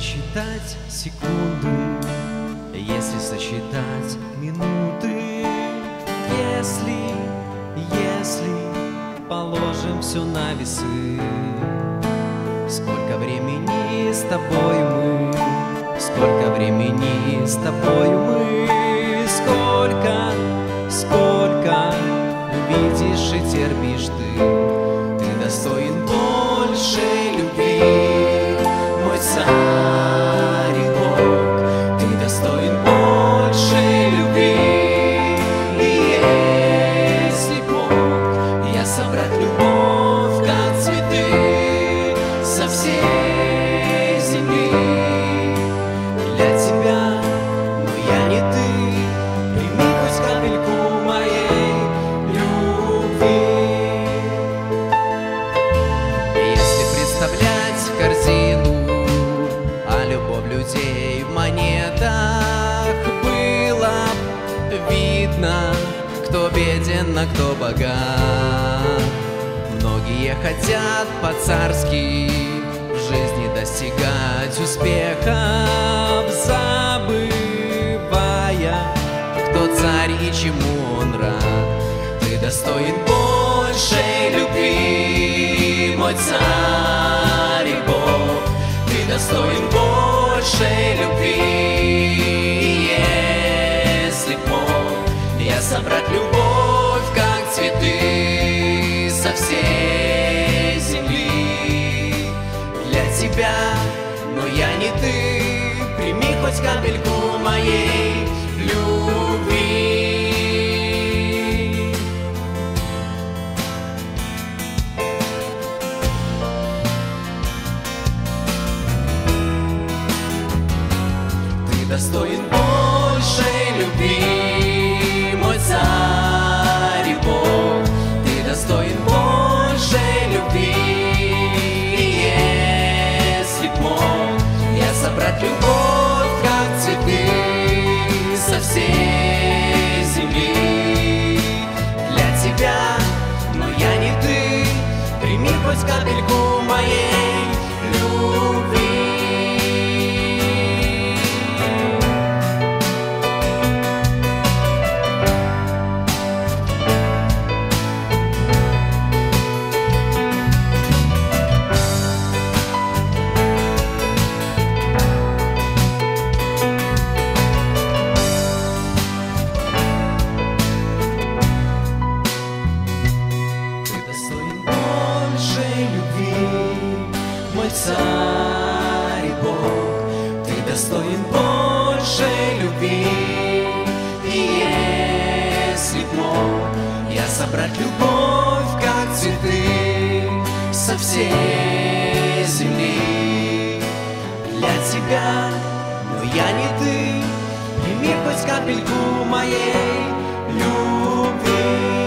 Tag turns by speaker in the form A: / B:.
A: сосчитать секунды, если сосчитать минуты, если положим все на весы, сколько времени с тобой мы, сколько времени с тобой мы, сколько видишь и терпишь ты достоин большей любви, мой царь и Бог, ты достоин большей любви. И если Бог, я собрать любовь, как цветы со всей земли для тебя, но я не ты, прими хоть капельку моей любви. Если представлять картину, а любовь людей в монетах, было б видно, кто беден, а кто богат. Многие хотят по-царски в жизни достигать успехов, забывая, кто царь и чему он рад. Ты достоин большей любви, мой царь и Бог, ты достоин большей любви. И если б мог я собрать любовь, как цветы со всей земли для тебя, но я не ты, прими хоть капельку моей любви. Ты достоин большей любви, мой царь и Бог, ты достоин большей любви. И если б мог я собрать любовь, как цветы со всей земли для тебя, но я не ты, прими хоть капельку моей любви. Мой царь и Бог, ты достоин большей любви. И если б мог я собрать любовь, как цветы со всей земли для тебя, но я не ты, прими хоть капельку моей любви.